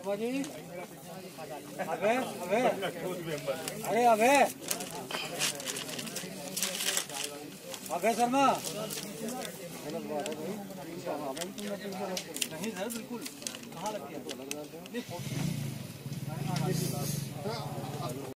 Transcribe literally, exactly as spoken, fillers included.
शर्मा जी, अबे अबे अरे अबे अबे शर्मा नहीं सर बिल्कुल कहाँ लग गया।